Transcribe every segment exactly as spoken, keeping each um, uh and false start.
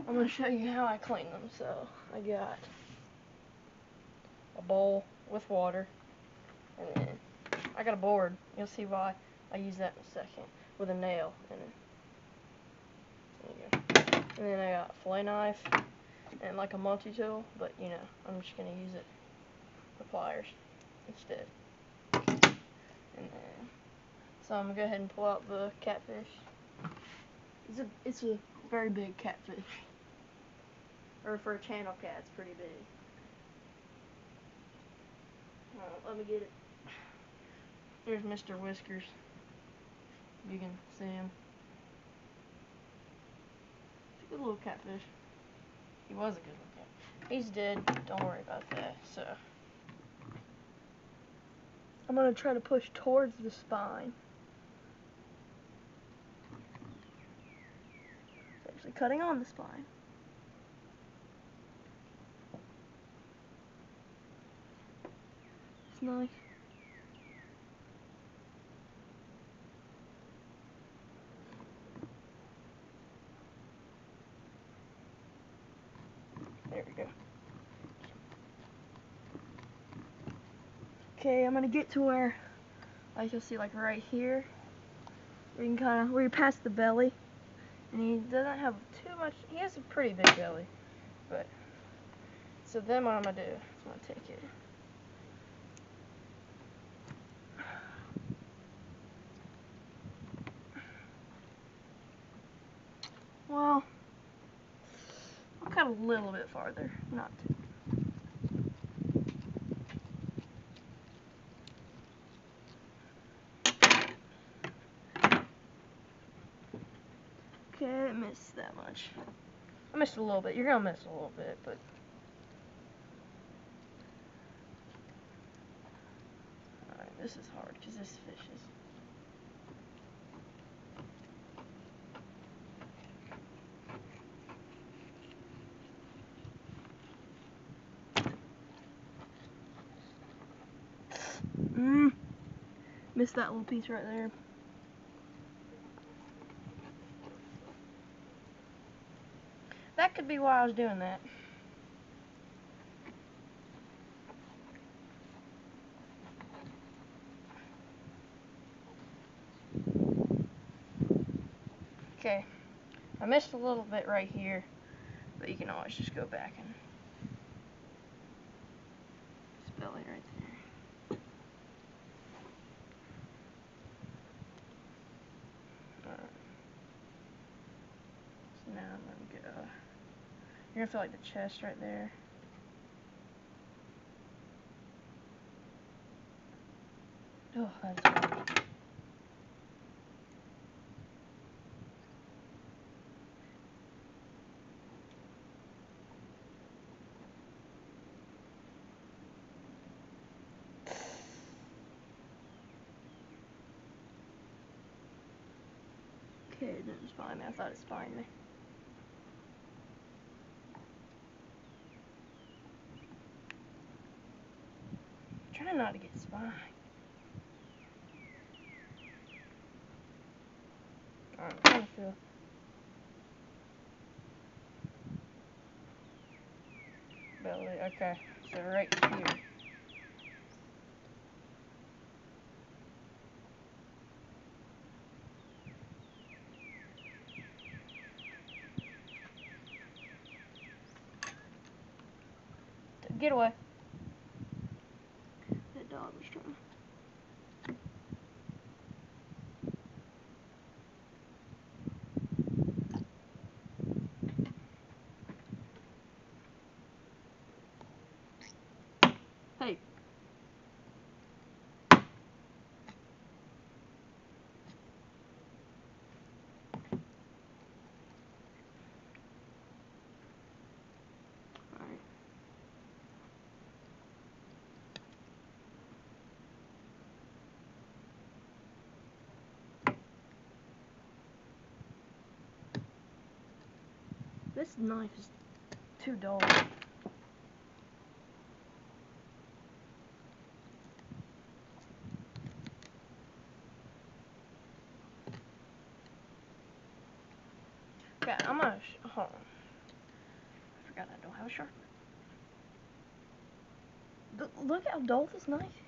I'm going to show you how I clean them. So I got a bowl with water, and then I got a board. You'll see why I use that in a second, with a nail in it. There you go. And then I got a fillet knife and like a multi-tool, but you know, I'm just going to use it with pliers instead. And then, so I'm going to go ahead and pull out the catfish. It's a, it's a very big catfish. Or for a channel cat, it's pretty big. Well, let me get it. There's Mister Whiskers. You can see him. It's a good little catfish. He was a good little cat. He's dead. Don't worry about that. So I'm gonna try to push towards the spine. It's actually cutting on the spine. It's nice. There we go. Okay, I'm gonna get to where, like you'll see, like right here, where you can kind of, where you pass the belly, and he doesn't have too much. He has a pretty big belly, but so then what I'm gonna do is I'm gonna take it. Well, I'll cut a little bit farther, not too. Okay, I didn't miss that much. I missed a little bit. You're gonna miss a little bit, but alright, this is hard because this fish is. Mmm. Missed that little piece right there. That could be why I was doing that. Okay. I missed a little bit right here, but you can always just go back and spell it right there. Alright. So now I'm gonna get uh you're gonna feel like the chest right there. Oh, that's hard. Okay, it didn't spine me. I thought it spined me. Try not to get spined. Alright, I'm trying to feel. Belly, okay. So right here. Get away. That dog was trying. Hey. Alright. This knife is too dull. Okay, I'm gonna, sh hold on. forgot I don't have a sharpener. But look how dull this knife is.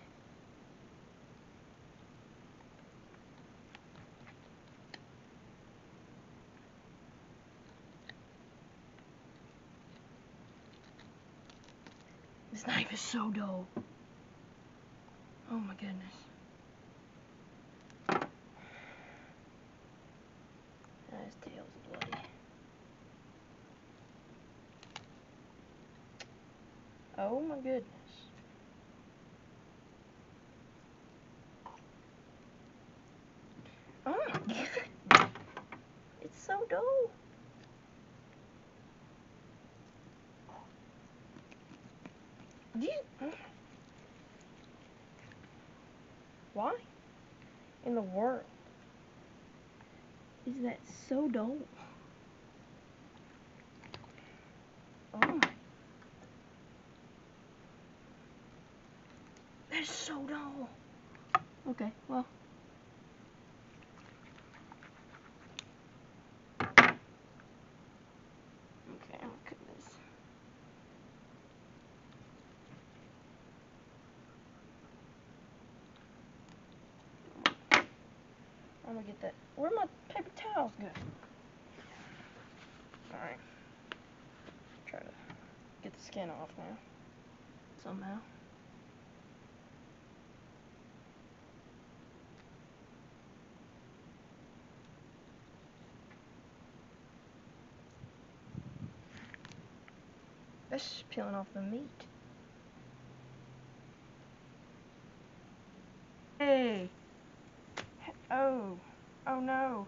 This knife is so dull. Oh my goodness. Ah, his tail's bloody. Oh my goodness. Oh my god. It's so dull. Do you, why in the world is that so dull? Oh my. That's so dull. Okay, well. Okay, I'm gonna cut this. I'm gonna get that. Where'd my paper towels go? Alright. Try to get the skin off now. Somehow. That's just peeling off the meat. Hey! Oh. Oh no.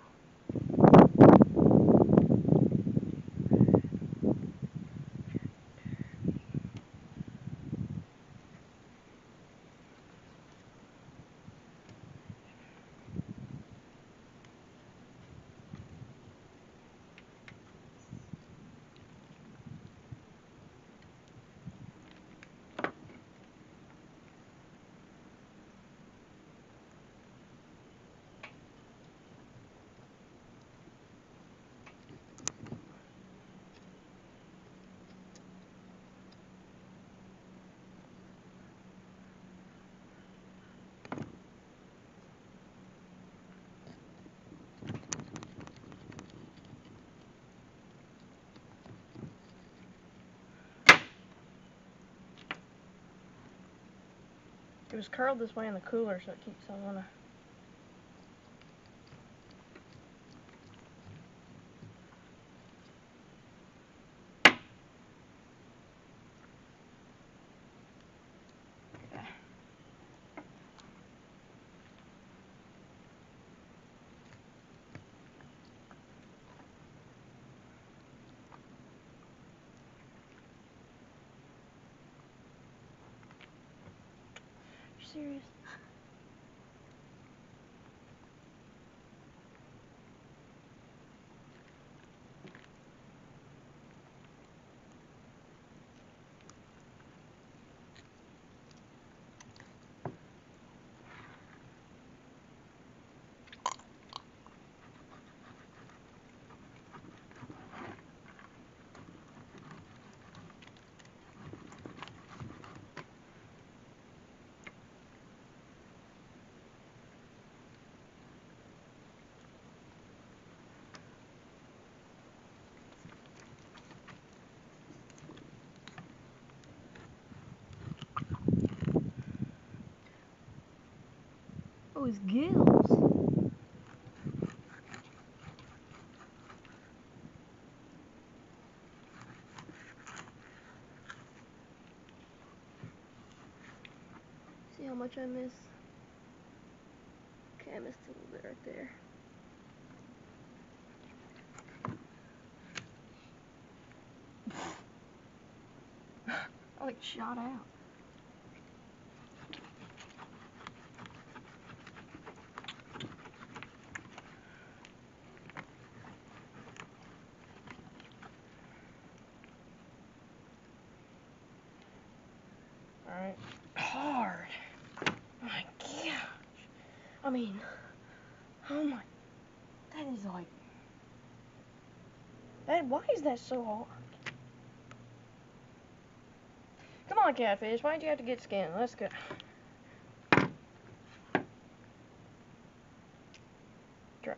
It was curled this way in the cooler, so it keeps on. A serious? Oh, his gills. See how much I miss? Okay, I missed a little bit right there. I like shot out. Alright. Hard. My gosh. I mean, oh my. That is like. That, why is that so hard? Come on, catfish. Why'd you have to get skin? Let's go. Try.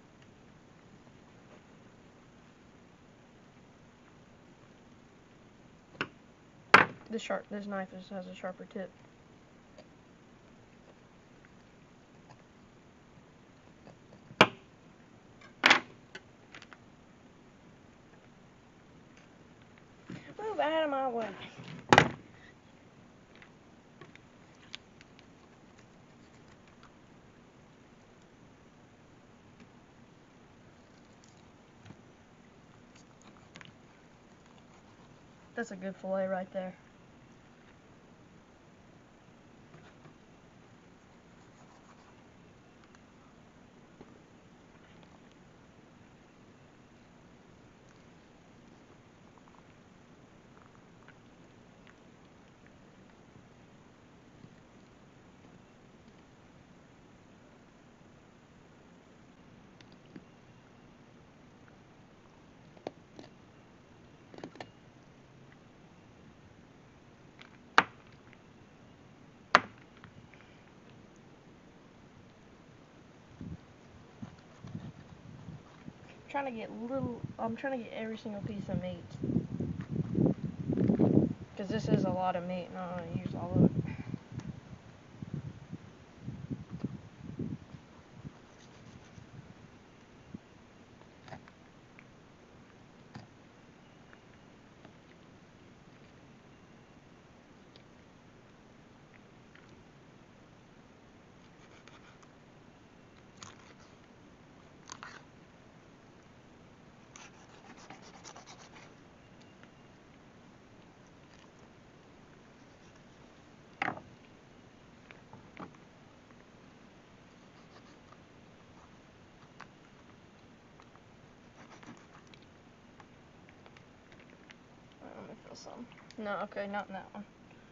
This sharp. This knife is, has a sharper tip. Move out of my way. That's a good fillet right there. I'm trying to get little, I'm trying to get every single piece of meat. Because this is a lot of meat and I don't want to use all of it. Let me feel some. No, okay, not in that one.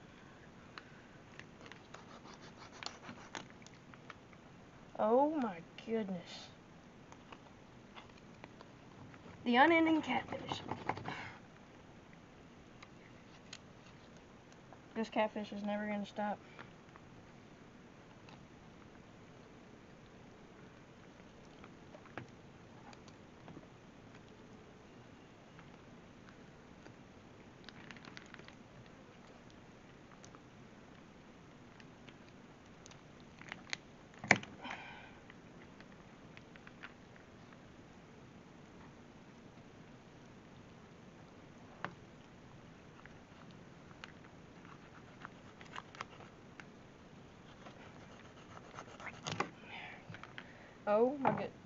Oh my goodness. The unending catfish. This catfish is never going to stop. Oh my goodness.